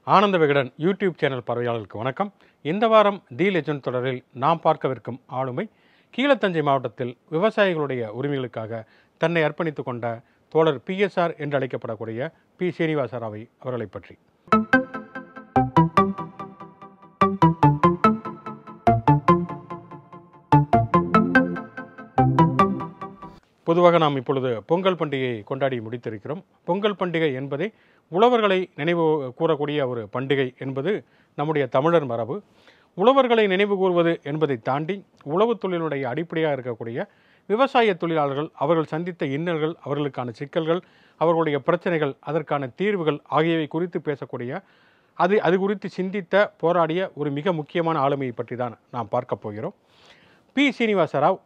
Ananda Vikatan YouTube channel பார்வையாளர்களுக்கு வணக்கம். இந்த வாரம் தி லெஜண்ட் தொடரில் நாம் பார்க்கவிருக்கும் ஆளுமை கீழத்தஞ்சை மாவட்டத்தில் விவசாயிகளுடைய உரிமைகளுக்காக தன்னை அர்ப்பணித்துக் கொண்ட தோழர் PSR என்று அழைக்கப்படக்கூடிய B.Srinivasa Rao அவர்களை பற்றி. பொதுவாக நாம் இப்பொழுது பொங்கல் பண்டிகையை கொண்டாடி முடித்திருக்கிறோம். பொங்கல் பண்டிகை என்பதை உழவர்களை நினைவு கூறக்கூடிய ஒரு பண்டிகை என்பது நம்முடைய தமிழர் மரபு. உழவர்களை நினைவு கூறுவது என்பதை தாண்டி உழவு தொழிலுடைய அடிப்படையாக இருக்கக்கூடிய விவசாய தொழிலாளர்கள் அவர்கள் சந்தித்த இன்னல்கள், அவர்களுக்கான சிக்கல்கள், அவர்களுடைய பிரச்சனைகள், அதற்கான தீர்வுகள் ஆகியவை குறித்து பேசக்கூடிய அது குறித்து சிந்தித்த போராடிய ஒரு மிக முக்கியமான ஆளுமையை பற்றி தான் நாம் பார்க்க போகிறோம். B.Srinivasa Rao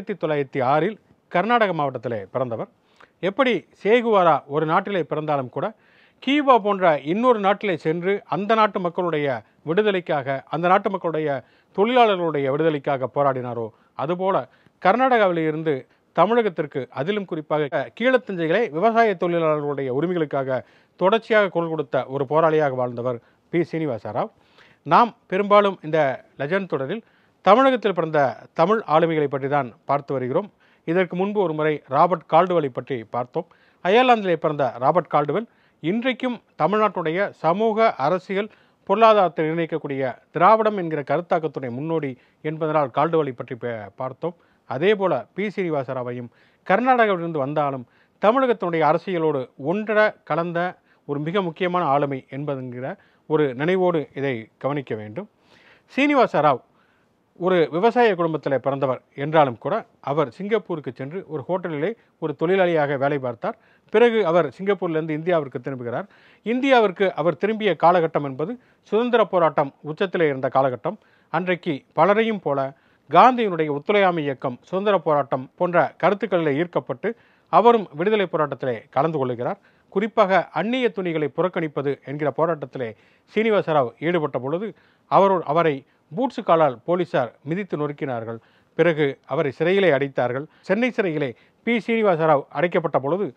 1906 கர்நாடக மாவட்டத்திலே பிறந்தவர். எப்படி சேகுவாரா ஒரு நாட்டிலே பிறந்தாலும் கூட கியூபா போன்ற இன்னொரு நாட்டிலே சென்று அந்த நாட்டு மக்களுடைய விடுதலைக்காக, அந்த நாட்டு மக்களுடைய தொழிலாளர்களுடைய விடுதலைக்காக போராடினாரோ, அதுபோல கர்நாடகாவில் இருந்து தமிழகத்திற்கு, அதிலும் குறிப்பாக கீழத்தஞ்சைகளை விவசாய தொழிலாளர்களுடைய உரிமைகளுக்காக தொடர்ச்சியாக குரல் கொடுத்த ஒரு போராளியாக வாழ்ந்தவர் B.Srinivasa Rao. நாம் பெரும்பாலும் இந்த லெஜண்ட் தொடரில் தமிழகத்தில் பிறந்த தமிழ் ஆளுமைகளை பற்றி தான் பார்த்து வருகிறோம். இதற்கு முன்பு ஒரு முறை ராபர்ட் கால்டுவெலை பற்றி பார்த்தோம். அயர்லாந்திலே பிறந்த ராபர்ட் கால்டுவெல் இன்றைக்கும் தமிழ்நாட்டுடைய சமூக, அரசியல், பொருளாதாரத்தை நிர்ணயிக்கக்கூடிய திராவிடம் என்கிற கருத்தாக்கத்துடைய முன்னோடி என்பதனால் கால்டுவெலை பற்றி பார்த்தோம். அதே போல B.Srinivasa Raoவையும் கர்நாடகாவிலிருந்து வந்தாலும் தமிழகத்தினுடைய அரசியலோடு ஒன்றர கலந்த ஒரு மிக முக்கியமான ஆளுமை என்பதுங்கிற ஒரு நினைவோடு இதை கவனிக்க வேண்டும். Srinivasa Rao ஒரு விவசாய குடும்பத்தில் பிறந்தவர் என்றாலும் கூட அவர் சிங்கப்பூருக்கு சென்று ஒரு ஹோட்டலிலே ஒரு தொழிலாளியாக வேலை பார்த்தார். பிறகு அவர் சிங்கப்பூரிலிருந்து இந்தியாவிற்கு திரும்புகிறார். இந்தியாவிற்கு அவர் திரும்பிய காலகட்டம் என்பது சுதந்திர போராட்டம் உச்சத்தில் இருந்த காலகட்டம். அன்றைக்கு பலரையும் போல காந்தியினுடைய ஒத்துழையாமை இயக்கம், சுதந்திர போராட்டம் போன்ற கருத்துக்களில் ஈர்க்கப்பட்டு அவரும் விடுதலை போராட்டத்திலே கலந்து கொள்கிறார். குறிப்பாக அந்நிய துணிகளை புறக்கணிப்பது என்கிற போராட்டத்திலே Srinivasa Rao ஈடுபட்ட பொழுது அவரை பூட்ஸு காலால் போலீசார் மிதித்து நொறுக்கினார்கள். பிறகு அவரை சிறையிலே அடைத்தார்கள். சென்னை சிறையிலே B.Srinivasa Rao அடைக்கப்பட்ட பொழுது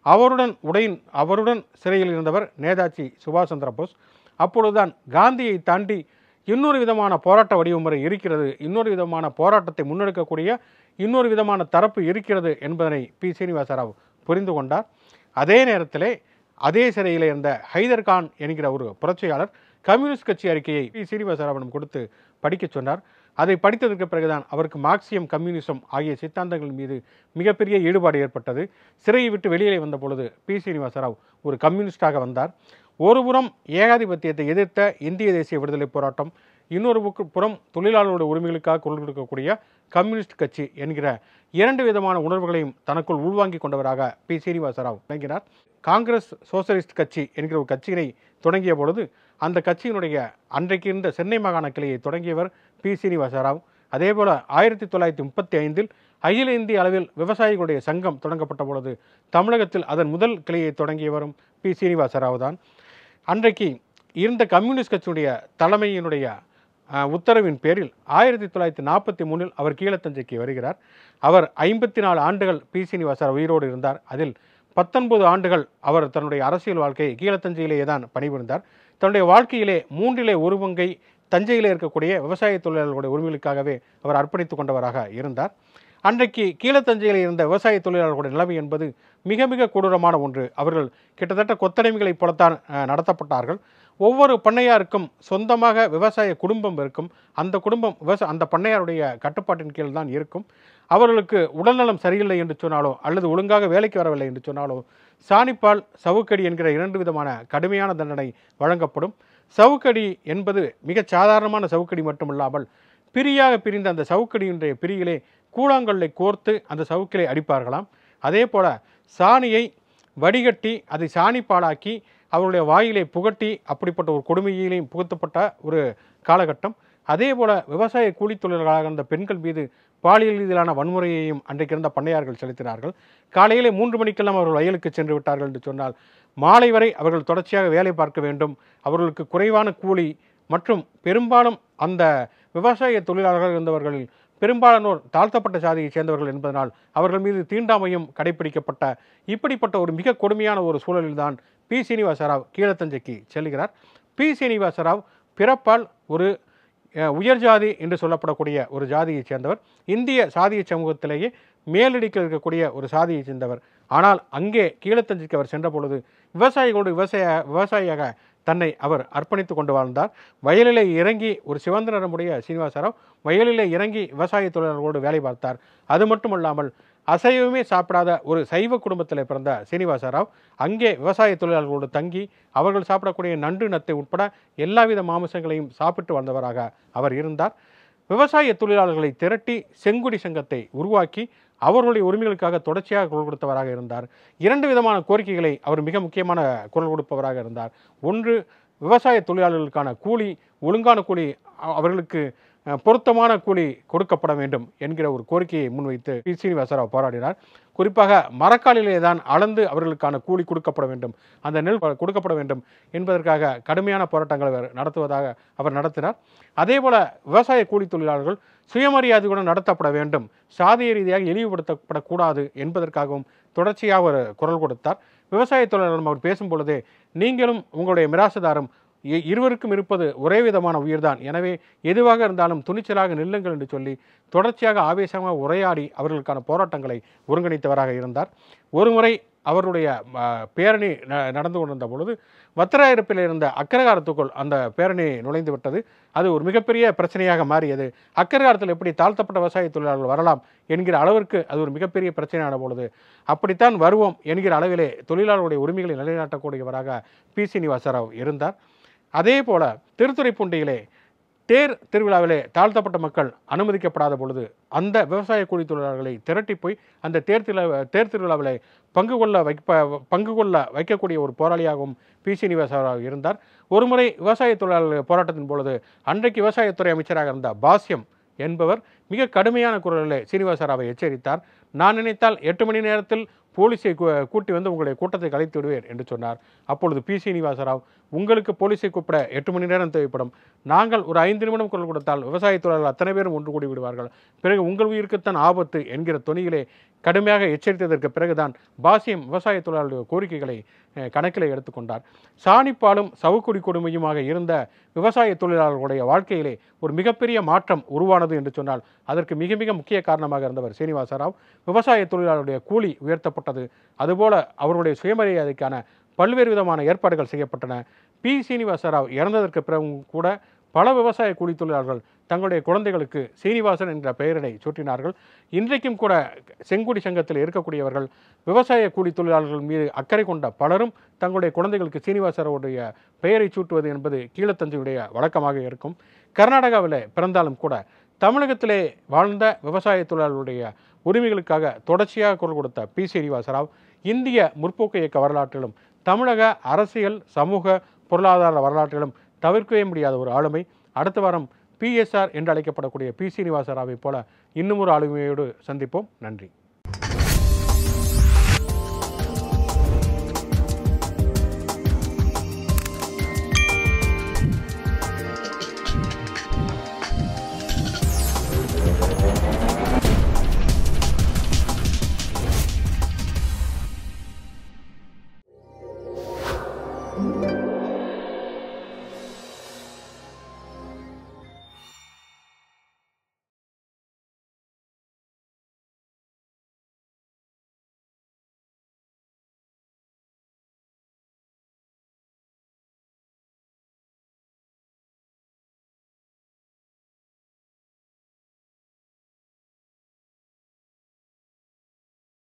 அவருடன் சிறையில் இருந்தவர் நேதாஜி சுபாஷ் சந்திர போஸ். அப்பொழுதுதான் காந்தியை தாண்டி இன்னொரு விதமான போராட்ட வடிவமுறை இருக்கிறது, இன்னொரு விதமான போராட்டத்தை முன்னெடுக்கக்கூடிய இன்னொரு விதமான தரப்பு இருக்கிறது என்பதனை B.Srinivasa Rao புரிந்து கொண்டார். அதே நேரத்திலே அதே சிறையில் இருந்த ஹைதர் கான் என்கிற ஒரு புரட்சியாளர் கம்யூனிஸ்ட் கட்சி அறிக்கையை B.Srinivasa Raoவிடம் கொடுத்து படிக்க சொன்னார். அதை படித்ததற்கு பிறகுதான் அவருக்கு மார்க்சியம், கம்யூனிசம் ஆகிய சித்தாந்தங்கள் மீது மிகப்பெரிய ஈடுபாடு ஏற்பட்டது. சிறையை விட்டு வெளியே வந்த பொழுது B.Srinivasa Rao ஒரு கம்யூனிஸ்டாக வந்தார். ஒருபுறம் ஏகாதிபத்தியத்தை எதிர்த்த இந்திய தேசிய விடுதலை போராட்டம், இன்னொரு புறம் தொழிலாளர்களுடைய உரிமைகளுக்காக குரல் கொடுக்கக்கூடிய கம்யூனிஸ்ட் கட்சி என்கிற இரண்டு விதமான உணர்வுகளையும் தனக்குள் உள்வாங்கி கொண்டவராக B.Srinivasa Rao விளங்கினார். காங்கிரஸ் சோசலிஸ்ட் கட்சி என்கிற ஒரு கட்சியினை தொடங்கிய பொழுது அந்த கட்சியினுடைய அன்றைக்கு இருந்த சென்னை மாகாண கிளையை தொடங்கியவர் B.Srinivasa Rao. அதேபோல் 1935 அகில இந்திய அளவில் விவசாயிகளுடைய சங்கம் தொடங்கப்பட்ட பொழுது தமிழகத்தில் அதன் முதல் கிளையை தொடங்கியவரும் B.Srinivasa Rao தான். அன்றைக்கு இருந்த கம்யூனிஸ்ட் கட்சியுடைய தலைமையினுடைய உத்தரவின் பேரில் 1943 அவர் கீழத்தஞ்சைக்கு வருகிறார். அவர் 54 ஆண்டுகள் B.Srinivasa Rao உயிரோடு இருந்தார். அதில் 19 ஆண்டுகள் அவர் தன்னுடைய அரசியல் வாழ்க்கையை கீழத்தஞ்சையிலேயே தான் பணிபுரிந்தார். தன்னுடைய வாழ்க்கையிலே 1/3 பங்கை தஞ்சையில் இருக்கக்கூடிய விவசாய தொழிலாளர்களுடைய உரிமைகளுக்காகவே அவர் அர்ப்பணித்துக் கொண்டவராக இருந்தார். அன்றைக்கு கீழத்தஞ்சையில் இருந்த விவசாய தொழிலாளர்களுடைய நிலைமை என்பது மிக மிக கொடூரமான ஒன்று. அவர்கள் கிட்டத்தட்ட கொத்தடிமைகளைப் போலத்தான் நடத்தப்பட்டார்கள். ஒவ்வொரு பண்ணையாருக்கும் சொந்தமாக விவசாய குடும்பம் இருக்கும். அந்த குடும்பம் அந்த பண்ணையாருடைய கட்டுப்பாட்டின் கீழ் தான் இருக்கும். அவர்களுக்கு உடல்நலம் சரியில்லை என்று சொன்னாலோ, அல்லது ஒழுங்காக வேலைக்கு வரவில்லை என்று சொன்னாலோ, சாணிப்பால், சவுக்கடி என்கிற 2 விதமான கடுமையான தண்டனை வழங்கப்படும். சவுக்கடி என்பது மிக சாதாரணமான சவுக்கடி மட்டுமில்லாமல் பிரியாக பிரிந்த அந்த சவுக்கடியினுடைய பிரியிலே கூழாங்கல்லை கோர்த்து அந்த சவுக்கிலே அடிப்பார்களாம். அதே போல சாணியை வடிகட்டி அதை சாணிப்பாலாக்கி அவருடைய வாயிலை புகட்டி அப்படிப்பட்ட ஒரு கொடுமையிலையும் புகுத்தப்பட்ட ஒரு காலகட்டம். அதே போல விவசாய கூலி தொழிலாளர்களாக இருந்த பெண்கள் மீது பாலியல் ரீதியிலான வன்முறையையும் அன்றைக்கு இருந்த பண்ணையார்கள் செலுத்தினார்கள். காலையிலே 3 மணிக்கெல்லாம் அவர்கள் வயலுக்கு சென்று விட்டார்கள் என்று சொன்னால் மாலை வரை அவர்கள் தொடர்ச்சியாக வேலை பார்க்க வேண்டும். அவர்களுக்கு குறைவான கூலி மற்றும் பெரும்பாலும் அந்த விவசாய தொழிலாளர்கள் இருந்தவர்களில் பெரும்பாலானோர் தாழ்த்தப்பட்ட சாதியை சேர்ந்தவர்கள் என்பதனால் அவர்கள் மீது தீண்டாமையும் கடைபிடிக்கப்பட்ட இப்படிப்பட்ட ஒரு மிக கொடுமையான ஒரு சூழலில்தான் B.Srinivasa Rao கீழத்தஞ்சைக்கு செல்கிறார். பி. சீனிவாச ராவ் பிறப்பால் ஒரு உயர் ஜாதி என்று சொல்லப்படக்கூடிய ஒரு ஜாதியைச் சேர்ந்தவர். இந்திய சாதிய சமூகத்திலேயே மேலடிக்க இருக்கக்கூடிய ஒரு சாதியை சேர்ந்தவர். ஆனால் அங்கே கீழத்தஞ்சிக்கு அவர் சென்ற பொழுது விவசாயிகளோடு விவசாயியாக தன்னை அவர் அர்ப்பணித்து கொண்டு வாழ்ந்தார். வயலிலே இறங்கி ஒரு சிவந்த நிறமுடைய சீனிவாச ராவ் வயலிலே இறங்கி விவசாய தொழிலாளர்களோடு வேலை பார்த்தார். அது மட்டுமல்லாமல் அசைவமே சாப்பிடாத ஒரு சைவ குடும்பத்தில் பிறந்த சீனிவாச ராவ் அங்கே விவசாய தொழிலாளர்களோடு தங்கி அவர்கள் சாப்பிடக்கூடிய நண்டு நத்தை உட்பட எல்லாவித மாமிசங்களையும் சாப்பிட்டு வந்தவராக அவர் இருந்தார். விவசாய தொழிலாளர்களை திரட்டி செங்குடி சங்கத்தை உருவாக்கி அவர்களுடைய உரிமைகளுக்காக தொடர்ச்சியாக குரல் கொடுத்தவராக இருந்தார். 2 விதமான கோரிக்கைகளை அவர் மிக முக்கியமான குரல் கொடுப்பவராக இருந்தார். ஒன்று, விவசாய தொழிலாளர்களுக்கான கூலி, ஒழுங்கான கூலி, அவர்களுக்கு பொருத்தமான கூலி கொடுக்கப்பட வேண்டும் என்கிற ஒரு கோரிக்கையை முன்வைத்து பி. சீனிவாச ராவ் போராடினார். குறிப்பாக மரக்காலிலே தான் அளந்து அவர்களுக்கான கூலி கொடுக்கப்பட வேண்டும், அந்த நெல் கொடுக்கப்பட வேண்டும் என்பதற்காக கடுமையான போராட்டங்களை அவர் நடத்தினார். அதேபோல விவசாய கூலி தொழிலாளர்கள் சுயமரியாதையுடன் நடத்தப்பட வேண்டும், சாதிய ரீதியாக இழிவுபடுத்தப்படக்கூடாது என்பதற்காகவும் தொடர்ச்சியாக அவர் குரல் கொடுத்தார். விவசாய தொழிலாளர்களும் அவர் பேசும் பொழுதே, நீங்களும் உங்களுடைய மிராசுதாரும் இருவருக்கும் இருப்பது ஒரே விதமான உயிர்தான், எனவே எதுவாக இருந்தாலும் துணிச்சலாக நில்லுங்கள் என்று சொல்லி தொடர்ச்சியாக ஆவேசமாக உரையாடி அவர்களுக்கான போராட்டங்களை ஒருங்கிணைத்தவராக இருந்தார். ஒருமுறை அவருடைய பேரணி நடந்து கொண்டிருந்த பொழுது வத்திராயிருப்பில் இருந்த அக்கரகாரத்துக்குள் அந்த பேரணி நுழைந்து விட்டது. அது ஒரு மிகப்பெரிய பிரச்சனையாக மாறியது. அக்கரகாரத்தில் எப்படி தாழ்த்தப்பட்ட விவசாய தொழிலாளர்கள் வரலாம் என்கிற அளவிற்கு அது ஒரு மிகப்பெரிய பிரச்சனையான பொழுது, அப்படித்தான் வருவோம் என்கிற அளவிலே தொழிலாளர்களுடைய உரிமைகளை நிலைநாட்டக்கூடியவராக பி. சீனிவாச ராவ் இருந்தார். அதே போல திருத்துறைப்பூண்டியிலே தேர் திருவிழாவிலே தாழ்த்தப்பட்ட மக்கள் அனுமதிக்கப்படாத பொழுது அந்த விவசாய கூலி தொழிலாளர்களை திரட்டி போய் அந்த தேர் திருவிழாவிலே பங்கு கொள்ள வைக்கக்கூடிய ஒரு போராளியாகவும் பி. சீனிவாச ராவ் இருந்தார். ஒருமுறை விவசாய தொழிலாளர்கள் போராட்டத்தின் பொழுது அன்றைக்கு விவசாயத்துறை அமைச்சராக இருந்த பாஸ்யம் என்பவர் மிக கடுமையான குரலில் சீனிவாச ராவை எச்சரித்தார். நான் நினைத்தால் 8 மணி நேரத்தில் போலீஸை கூட்டி வந்து உங்களுடைய கூட்டத்தை கலைத்து விடுவேன் என்று சொன்னார். அப்பொழுது பி. சீனிவாச ராவ், உங்களுக்கு போலீஸை கூப்பிட 8 மணி நேரம் தேவைப்படும், நாங்கள் ஒரு 5 நிமிடம் குரல் கொடுத்தால் விவசாய தொழிலாளர்கள் அத்தனை பேரும் ஒன்று கூடி விடுவார்கள், பிறகு உங்கள் உயிருக்குத்தான் ஆபத்து என்கிற தொனியிலே கடுமையாக எச்சரித்ததற்கு பிறகுதான் பாசியம் விவசாய தொழிலாளர்களுடைய கோரிக்கைகளை கணக்கில் எடுத்துக்கொண்டார். சாணிப்பாலும் சவுக்குடி கொடுமையுமாக இருந்த விவசாய தொழிலாளர்களுடைய வாழ்க்கையிலே ஒரு மிகப்பெரிய மாற்றம் உருவானது என்று சொன்னால் அதற்கு மிக மிக முக்கிய காரணமாக இருந்தவர் சீனிவாச ராவ். விவசாய தொழிலாளருடைய கூலி உயர்த்தப்பட்டது, அதுபோல அவருடைய சுயமரியாதைக்கான பல்வேறு விதமான ஏற்பாடுகள் செய்யப்பட்டன. பி. சீனிவாச ராவ் இறந்ததற்கு பிறகும் கூட பல விவசாய கூலி தொழிலாளர்கள் தங்களுடைய குழந்தைகளுக்கு சீனிவாசன் என்ற பெயரினை சூட்டினார்கள். இன்றைக்கும் கூட செங்குடி சங்கத்தில் இருக்கக்கூடியவர்கள் விவசாய கூலி தொழிலாளர்கள் மீது அக்கறை கொண்ட பலரும் தங்களுடைய குழந்தைகளுக்கு சீனிவாசராவுடைய பெயரை சூட்டுவது என்பது கீழத்தஞ்சியுடைய வழக்கமாக இருக்கும். கர்நாடகாவில் பிறந்தாலும் கூட தமிழகத்திலே வாழ்ந்த விவசாய தொழிலாளர்களுடைய உரிமைகளுக்காக தொடர்ச்சியாக குரல் கொடுத்த பி. சீனிவாச ராவ் இந்திய முற்போக்கு இயக்க வரலாற்றிலும் தமிழக அரசியல் சமூக பொருளாதார வரலாற்றிலும் தவிர்க்கவே முடியாத ஒரு ஆளுமை. அடுத்த வாரம் PSR என்று அழைக்கப்படக்கூடிய பி. சீனிவாச ராவை போல இன்னும் ஒரு ஆளுமையோடு சந்திப்போம். நன்றி.